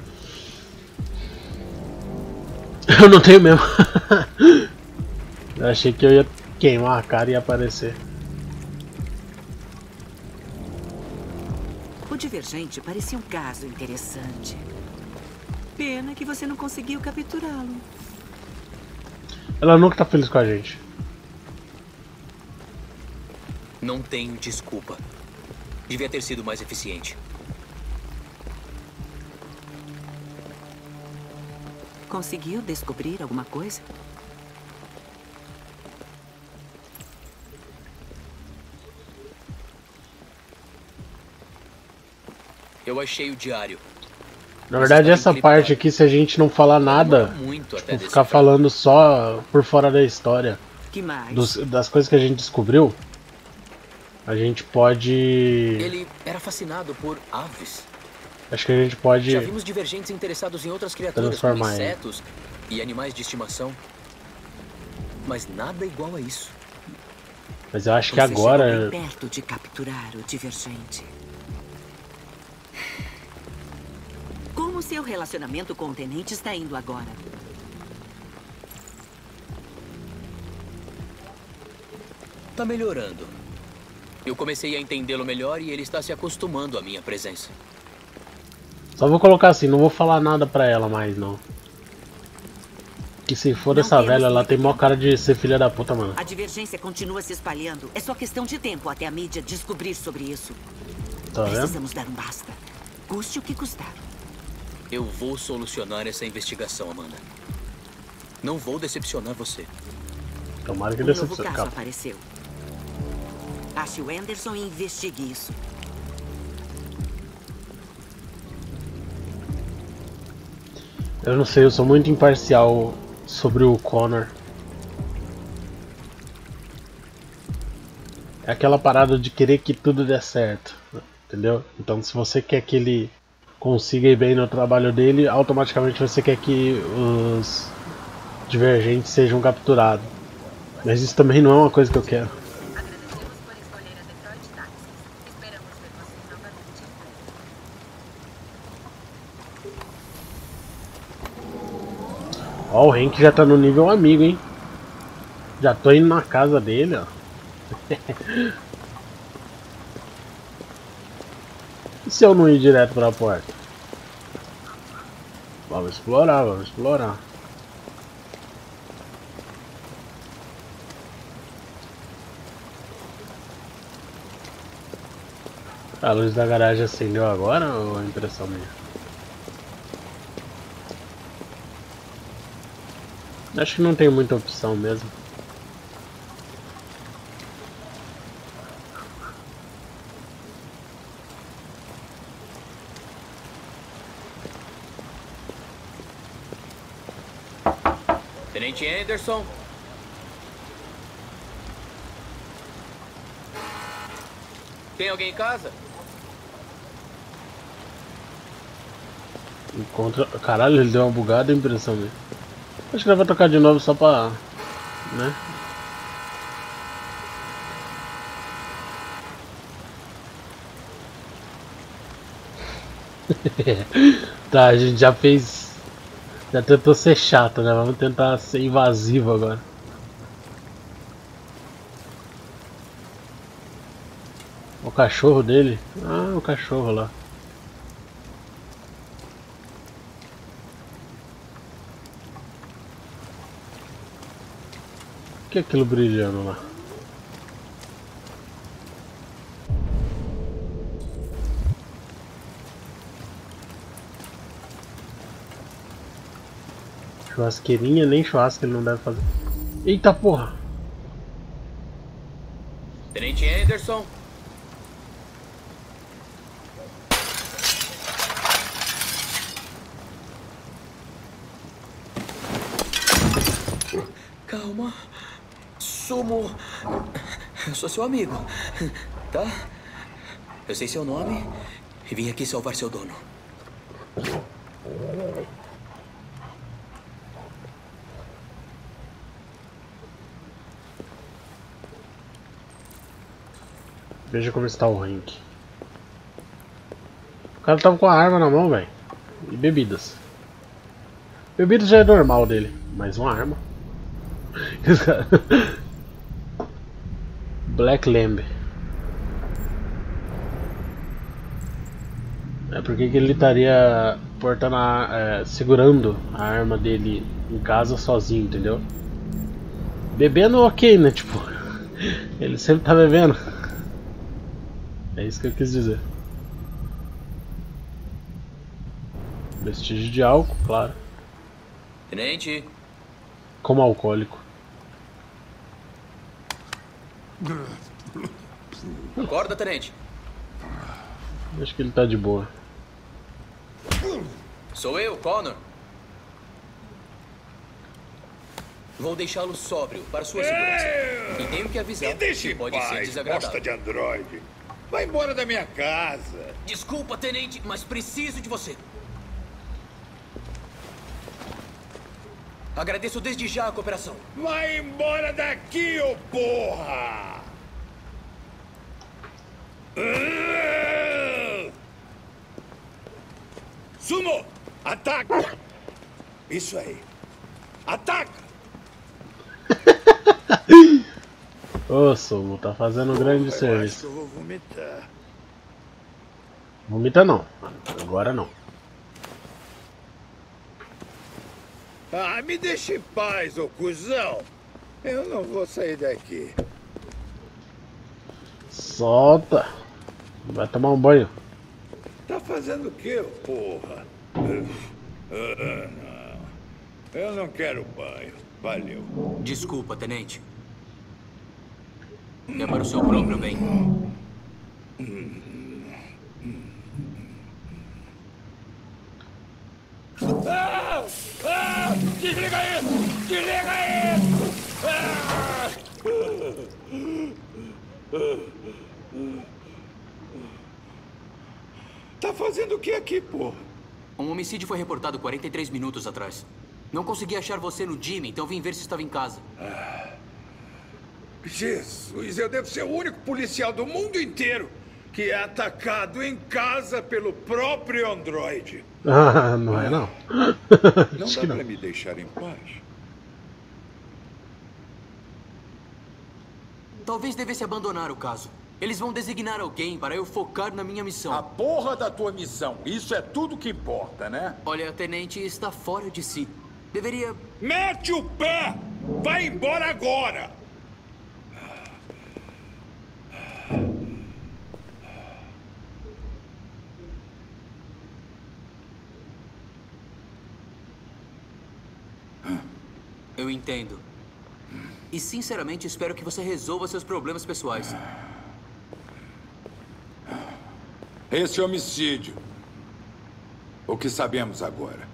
Eu não tenho mesmo. Eu achei que eu ia queimar a cara e aparecer. O Divergente parecia um caso interessante. Pena que você não conseguiu capturá-lo. Ela nunca tá feliz com a gente. Não tenho desculpa. Devia ter sido mais eficiente. Conseguiu descobrir alguma coisa? Eu achei o diário. Na verdade, essa parte aqui, se a gente não falar nada, tipo, ficar falando só por fora da história, Que mais? Dos, das coisas que a gente descobriu, a gente pode... Ele era fascinado por aves. Acho que a gente pode... Já vimos divergentes interessados em outras criaturas, como insetos e animais de estimação. Mas nada igual a isso. Mas eu acho que Você agora... chegou bem perto de capturar o divergente. Como seu relacionamento com o tenente está indo agora? Tá melhorando. Eu comecei a entendê-lo melhor e ele está se acostumando à minha presença. Só vou colocar assim, não vou falar nada pra ela mais, não. Que se for essa velha, ela tem maior cara de ser filha da puta, mano. A divergência continua se espalhando. É só questão de tempo até a mídia descobrir sobre isso. Tá vendo? Precisamos dar um basta. Custe o que custar. Eu vou solucionar essa investigação, Amanda. Não vou decepcionar você. Tomara que Um novo decepcione. caso Calma. apareceu. Ache o Anderson e investigue isso. Eu não sei, eu sou muito imparcial sobre o Connor. É aquela parada de querer que tudo dê certo, entendeu? Então se você quer que ele consiga ir bem no trabalho dele, automaticamente você quer que os divergentes sejam capturados. Mas isso também não é uma coisa que eu quero. Ó, o Hank já tá no nível amigo, hein? Já tô indo na casa dele, ó. E se eu não ir direto pra porta? Vamos explorar, vamos explorar. A luz da garagem acendeu agora ou é impressão minha? Acho que não tem muita opção mesmo. Tenente Anderson. Tem alguém em casa? Encontra... Caralho, ele deu uma bugada, é impressão minha. Acho que ele vai tocar de novo só pra... né? Tá, a gente já fez... Já tentou ser chato, né? Vamos tentar ser invasivo agora. O cachorro dele? Ah, o cachorro lá. O que é aquilo brilhando lá? Churrasqueirinha, nem churrasco ele não deve fazer. Eita porra! Tenente Anderson. Calma. Sumo. Eu sou seu amigo, tá? Eu sei seu nome e vim aqui salvar seu dono. Veja como está o rank. O cara tava com a arma na mão, velho. E bebidas. Bebidas já é normal dele, mas uma arma. Black Lamb. É porque que ele estaria portando a, é, segurando a arma dele em casa sozinho, entendeu? Bebendo ok, né? Tipo, ele sempre tá bebendo. É isso que eu quis dizer. Vestígio de álcool, claro. Tenente. Como alcoólico. Acorda, tenente. Acho que ele tá de boa. Sou eu, Connor. Vou deixá-lo sóbrio para sua segurança. É... E tenho que avisar Me deixe que pode em ser paz, desagradável. bosta de androide. Vai embora da minha casa. Desculpa, tenente, mas preciso de você. Agradeço desde já a cooperação. Vai embora daqui, ô porra! Uh! Sumo! Ataca! Isso aí. Ataca! Ô, Sumo, tá fazendo um grande eu serviço. Acho que eu vou vomitar. Vomita não. Agora não. Ah, me deixa em paz, ô cuzão. Eu não vou sair daqui. Solta. Vai tomar um banho. Tá fazendo o quê, porra? Uh, uh, não. Eu não quero banho. Valeu. Desculpa, tenente. É para o seu próprio bem. Ah! Ah! Desliga isso! Desliga isso! Ah! Tá fazendo o que aqui, porra? Um homicídio foi reportado quarenta e três minutos atrás. Não consegui achar você no Jimmy, então vim ver se estava em casa. Ah. Jesus, eu devo ser o único policial do mundo inteiro que é atacado em casa pelo próprio androide. Ah, não é não. Não dá pra me deixar em paz? Talvez devesse abandonar o caso. Eles vão designar alguém para eu focar na minha missão. A porra da tua missão. Isso é tudo que importa, né? Olha, tenente, está fora de si. Deveria... Mete o pé! Vai embora agora! Eu entendo. E sinceramente espero que você resolva seus problemas pessoais. Esse homicídio. O que sabemos agora?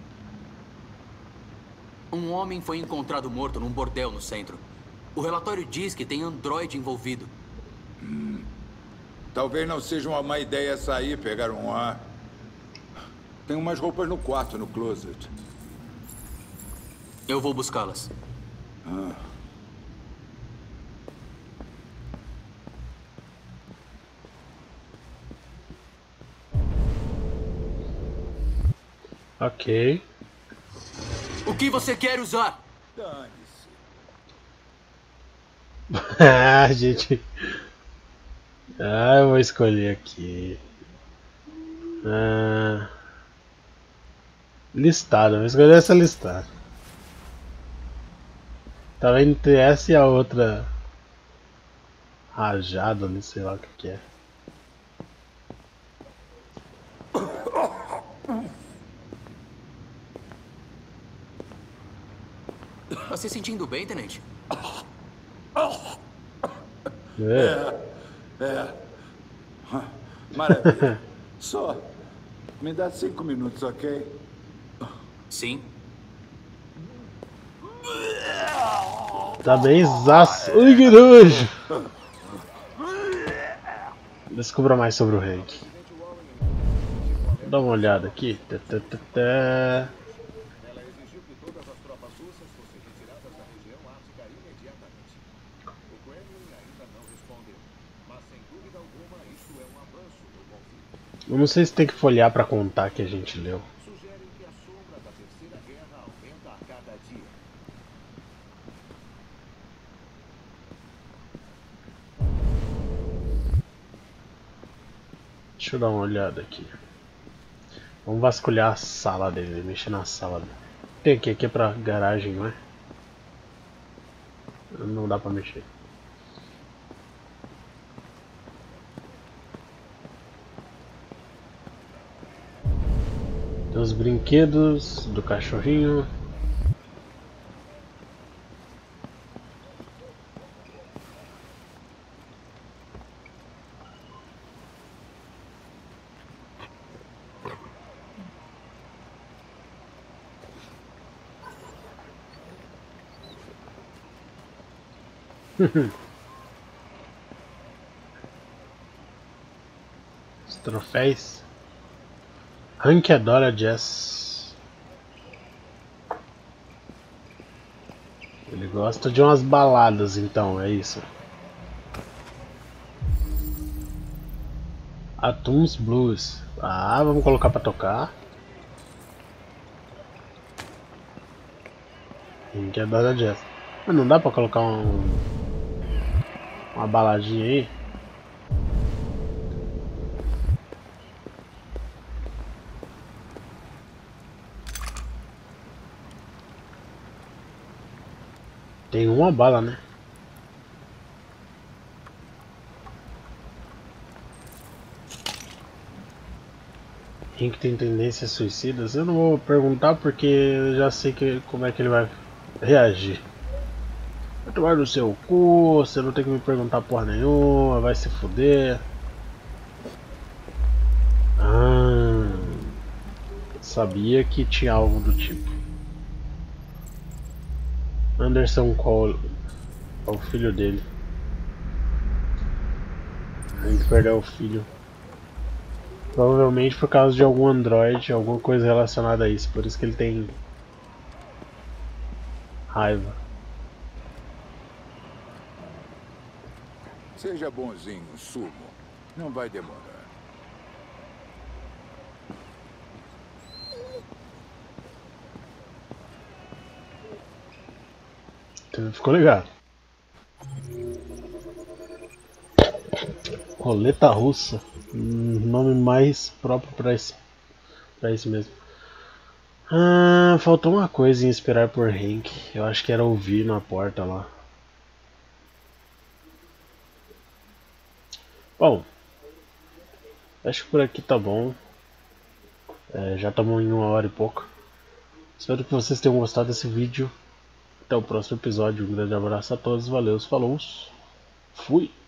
Um homem foi encontrado morto num bordel no centro. O relatório diz que tem androide envolvido. Hum. Talvez não seja uma má ideia sair, pegar um ar. Tem umas roupas no quarto, no closet. Eu vou buscá-las. Ah. Ok. O que você quer usar? Dane-se. Ah, gente. Ah, eu vou escolher aqui. Ah, listado, vou escolher essa listada. Tava entre essa e a outra rajada, não sei lá o que, que é. Tá se sentindo bem, tenente? É. É. Maravilha. Só me dá cinco minutos, ok? Sim. Tá bem zaço. Ui, que nojo! Descubra mais sobre o Hank. Dá uma olhada aqui. Tá, tá, tá, tá. Eu não sei se tem que folhear pra contar que a gente leu. Deixa eu dar uma olhada aqui. Vamos vasculhar a sala dele, mexer na sala dele. Tem aqui, aqui é pra garagem, não é? Não dá pra mexer. Tem os brinquedos do cachorrinho. Os troféus. Hank adora jazz. Ele gosta de umas baladas, então, é isso. Atoms Blues. Ah, vamos colocar pra tocar. Hank adora jazz. Mas não dá pra colocar um, uma baladinha aí? Tem uma bala, né? Hank tem tendências suicidas? Eu não vou perguntar porque eu já sei que, como é que ele vai reagir. Vai tomar no seu cu, você não tem que me perguntar porra nenhuma, vai se fuder. Ah, sabia que tinha algo do tipo. Anderson Cole é o filho dele. A gente perdeu o filho. Provavelmente por causa de algum androide, alguma coisa relacionada a isso. Por isso que ele tem raiva. Seja bonzinho, Sumo. Não vai demorar. Ficou legal. Roleta russa. Um nome mais próprio para esse, para isso mesmo. Ah, faltou uma coisa em esperar por Hank. Eu acho que era ouvir na porta lá. Bom, acho que por aqui tá bom. É, já estamos em uma hora e pouco. Espero que vocês tenham gostado desse vídeo. Até o próximo episódio. Um grande abraço a todos. Valeu, falou. Fui.